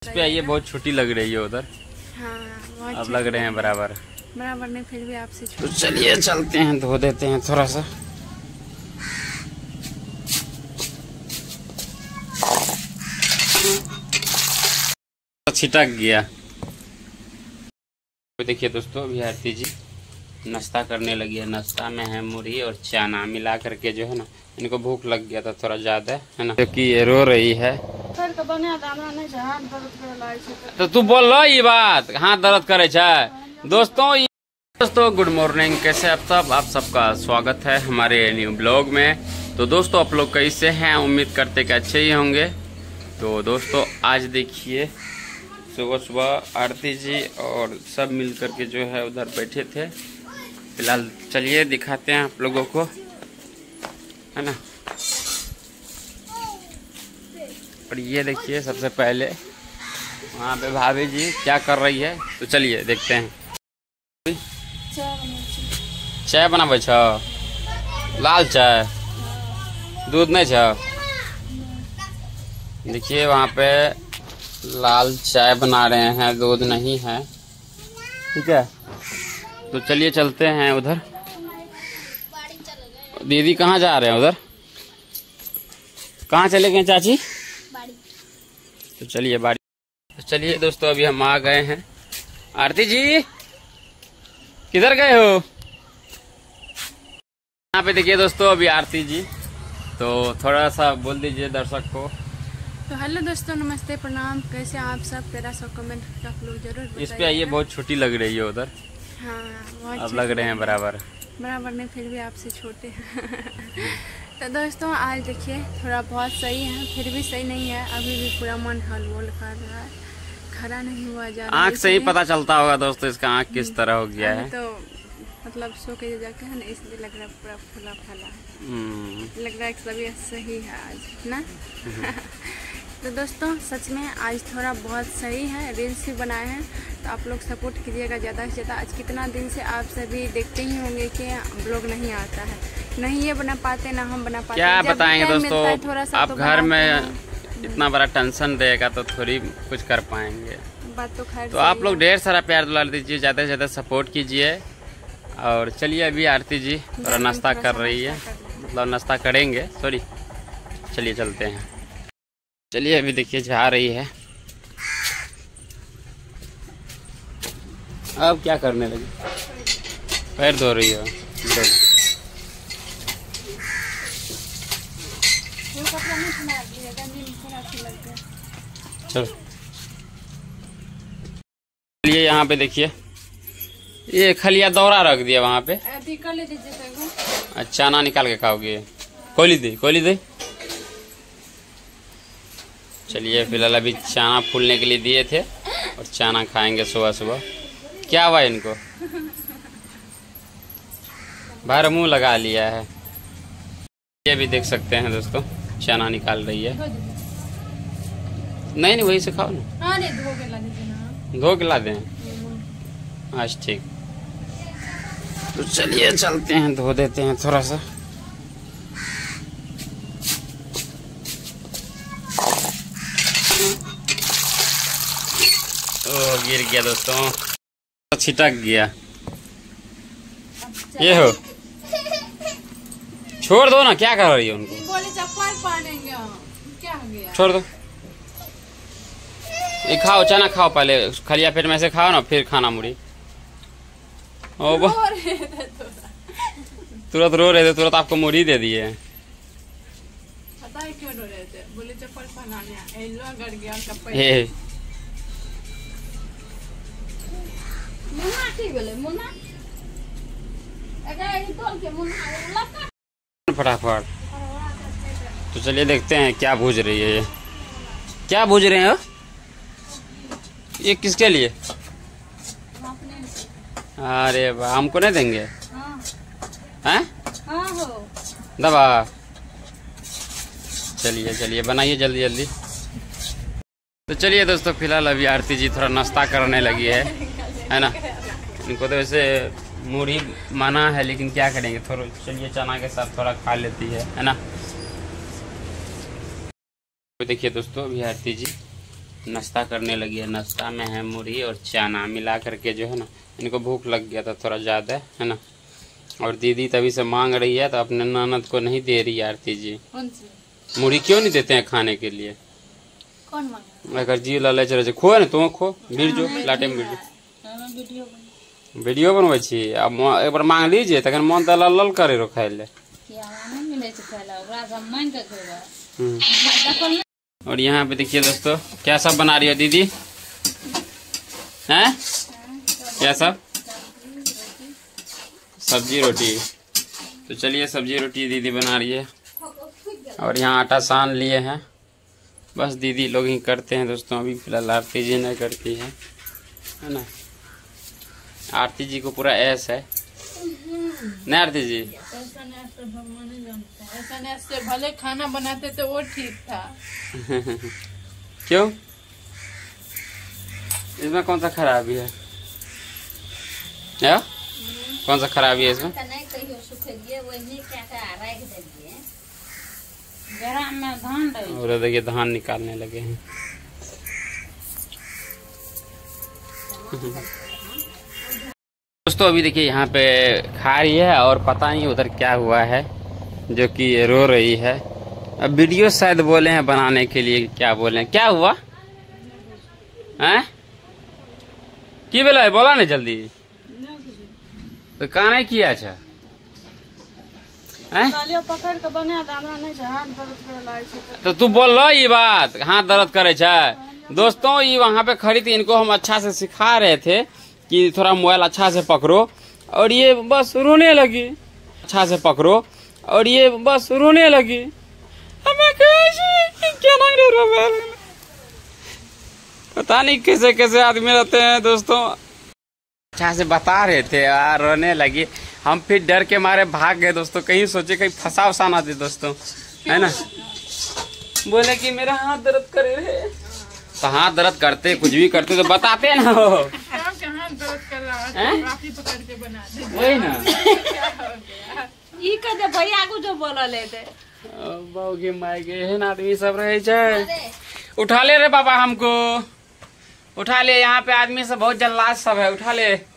इस पे ये बहुत छोटी लग रही है उधर। हाँ, अब लग रहे हैं बराबर नहीं, फिर भी आपसे तो चलिए चलते हैं, धो देते हैं थोड़ा सा। छिटक गया। देखिए दोस्तों, अभी आरती जी नाश्ता करने लगी है। नाश्ता में है मुरही और चना मिला करके जो है ना, इनको भूख लग गया था थोड़ा ज्यादा, है ना, क्योंकि ये रो रही है। तो तू बोल लो ये बात, हाथ दर्द करे छे। दोस्तों गुड मॉर्निंग, कैसे आप सब? आप सबका स्वागत है हमारे न्यू ब्लॉग में। तो दोस्तों आप लोग कैसे हैं? उम्मीद करते कि अच्छे ही होंगे। तो दोस्तों आज देखिए, सुबह सुबह आरती जी और सब मिल करके जो है उधर बैठे थे। फिलहाल चलिए दिखाते हैं आप लोगों को, है ना। और ये देखिए, सबसे पहले वहाँ पे भाभी जी क्या कर रही है, तो चलिए देखते हैं। चाय बनाबे छ? लाल चाय, दूध नहीं छ? देखिए वहाँ पे लाल चाय बना रहे हैं, दूध नहीं है, ठीक है। तो चलिए चलते हैं उधर। दीदी कहाँ जा रहे हैं? उधर कहाँ चले गए चाची? तो चलिए बाड़ी। तो चलिए दोस्तों, अभी हम आ गए हैं। आरती जी किधर गए हो? यहाँ पे देखिए दोस्तों, अभी आरती जी, तो थोड़ा सा बोल दीजिए दर्शक को। तो हेलो दोस्तों, नमस्ते, प्रणाम, कैसे आप सब? तेरा सब कमेंट आप लोग जरूर बताइए। इस पे ये बहुत छोटी लग रही है उधर। हाँ, अब लग रहे हैं बराबर नहीं, फिर भी आपसे छोटे हैं। तो दोस्तों आज देखिए, थोड़ा बहुत सही है, फिर भी सही नहीं है। अभी भी पूरा मन हलवल कर रहा है, खड़ा नहीं हुआ जा रहा है। आँख से ही पता चलता होगा दोस्तों इसका आँख किस तरह हो गया है। तो मतलब सो के जाके है ना, इसलिए लग रहा है पूरा फूला फला है। लग रहा है कि तबीयत सही है आज ना। तो दोस्तों सच में आज थोड़ा बहुत सही है, रील्स भी बनाए हैं, तो आप लोग सपोर्ट कीजिएगा ज़्यादा से ज़्यादा। आज कितना दिन से आप सभी देखते ही होंगे कि ब्लॉग नहीं आता है, नहीं ये बना पाते ना हम बना पाते। क्या बताएंगे दोस्तों, थोड़ा सा आप तो घर में इतना बड़ा टेंशन रहेगा तो थोड़ी कुछ कर पाएंगे। बात तो खैर। तो आप लोग ढेर सारा प्यार दुलार दीजिए, ज़्यादा से ज़्यादा सपोर्ट कीजिए। और चलिए अभी आरती जी थोड़ा नाश्ता कर रही है, मतलब नाश्ता करेंगे, सॉरी। चलिए चलते हैं। चलिए अभी देखिए जा रही है। अब क्या करने लगी? पैर धो रही है। चलो चलिए, यहाँ पे देखिए, ये खलिया दौरा रख दिया वहाँ पे। चना निकाल के खाओगे? कोली दे। चलिए फिलहाल अभी चना फूलने के लिए दिए थे और चना खाएंगे सुबह सुबह। क्या हुआ इनको? बाहर मुंह लगा लिया है। ये भी देख सकते हैं दोस्तों, चना निकाल रही है। नहीं वही से खाओ ना। धो के ला दें? आज ठीक। तो चलिए चलते हैं, धो देते हैं थोड़ा सा। गिर गया दोस्तों, छिटक गया। ये हो, छोड़ दो ना, क्या कर रही है उनको? बोले चप्पल पहनेंगे, क्या हो गया? छोड़ दो, ये खाओ, चना खाओ पहले, खलिया पेट में से खाओ ना, फिर खाना मुड़ी। ओ तुरंत रो रहे थे, तुरंत आपको मुड़ी दे दिए। पता है क्यों रो रहे थे? बोले चप्पल पहनाने, गड़ गया फटाफट। तो चलिए देखते हैं क्या भूज रही है ये। क्या भूज रहे हैं? ये किसके लिए? अरे वाह, हमको नहीं देंगे? हैं? दबा। चलिए बनाइए जल्दी जल्दी। तो चलिए दोस्तों, फिलहाल अभी आरती जी थोड़ा नाश्ता करने लगी है ना। इनको तो वैसे मुरही माना है, लेकिन क्या करेंगे, थोड़ा चलिए चना के साथ थोड़ा खा लेती है ना। तो देखिए दोस्तों, अभी आरती जी नाश्ता करने लगी है। नाश्ता में है मुरही और चना मिला करके जो है ना, इनको भूख लग गया था थोड़ा ज़्यादा, है ना। और दीदी तभी से मांग रही है तो अपने ननद को नहीं दे रही आरती जी। मुरही क्यों नहीं देते हैं खाने के लिए? कौन मांगा? अगर जी लाले चले खो ना तुम खो गिर जो लाटे में गिर जो वीडियो बनबै छी। अब एक बार मांग लीजिए तखन मन तो लल करे रो खाए ले। और यहाँ पे देखिए दोस्तों क्या सब बना रही हो दीदी हैं? क्या सब? सब्जी रोटी। तो चलिए सब्जी रोटी दीदी बना रही है। और यहाँ आटा सान लिए हैं, बस दीदी लोग ही करते हैं दोस्तों। अभी फिलहाल आरती जी नहीं करती है ना। आरती जी को पूरा ऐस है नहीं आरती जी? ऐसा भले खाना बनाते तो वो ठीक था। क्यों? इसमें कौन सा खराबी है? कौन सा खराबी है इसमें? और देखिए धान निकालने लगे हैं। दोस्तों अभी देखिए यहाँ पे खा रही है और पता नहीं उधर क्या हुआ है जो कि रो रही है। अब वीडियो शायद बोले हैं बनाने के लिए, क्या बोले हैं? क्या हुआ हैं? की बोला है? बोला नहीं जल्दी तो कहा नहीं किया। अच्छा पकड़ के बना तो तू बोल लो ये बात हाथ दर्द करे छे। दोस्तों ये वहाँ पे खड़ी थी, इनको हम अच्छा से सिखा रहे थे कि थोड़ा मोबाइल अच्छा से पकड़ो और ये बस रोने लगी। अच्छा से पकड़ो और ये बस रोने लगी। हमें क्या लग रहा है? पता नहीं कैसे कैसे आदमी रहते हैं दोस्तों। अच्छा से बता रहे थे यार, रोने लगी। हम फिर डर के मारे भाग गए दोस्तों, कहीं सोचे कहीं फंसा वसा ना दे दोस्तों, है ना। बोले कि मेरा हाथ दर्द करे रहे, तो हाथ दर्द करते कुछ भी करते तो बताते ना हो। वही ना भैया को जो बोला लेते बाबू माई के है ना आदमी सब रहे। उठा ले रे बाबा, हमको उठा ले। यहाँ पे आदमी सब बहुत जल्लाद सब है, उठा ले।